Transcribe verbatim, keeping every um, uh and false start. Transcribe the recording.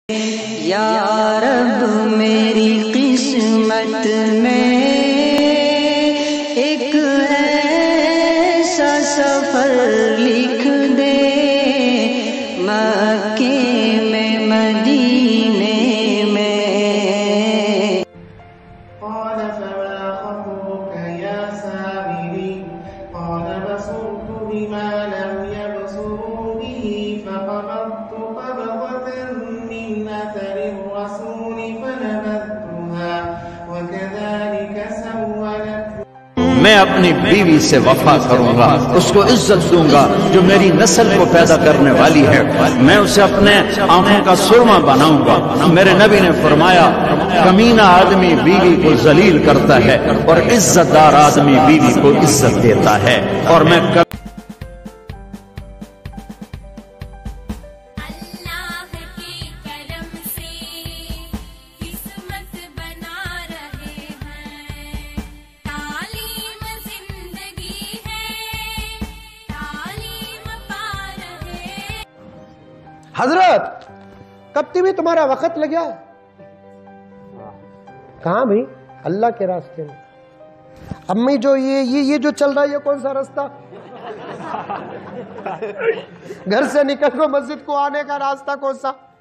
یا رب میری قسمت میں ایک ایسا سفر لکھ دے مکے میں مدینے میں۔ قال فما خطبك يا سامري قال بصرت بما لم يبصروا به فقبضت قبضة من أثر الرسول فنبذتها وكذلك سولت۔ میں اپنی بیوی سے وفا کروں گا، اس کو عزت دوں گا جو میری نسل کو پیدا کرنے والی ہے، میں اسے اپنے آنکھوں کا سرما بناؤں گا۔ میرے نبی نے فرمایا کمینہ آدمی بیوی کو ذلیل کرتا ہے اور عزت دار آدمی بیوی کو عزت دیتا ہے، اور میں حضرت کب بھی تمہارا وقت لگیا کہاں بھائی؟ اللہ کے راستے میں۔ امی جو یہ یہ یہ جو چل رہا ہے یہ کون سا راستہ؟ گھر سے نکل کو مسجد کو آنے کا راستہ کون سا؟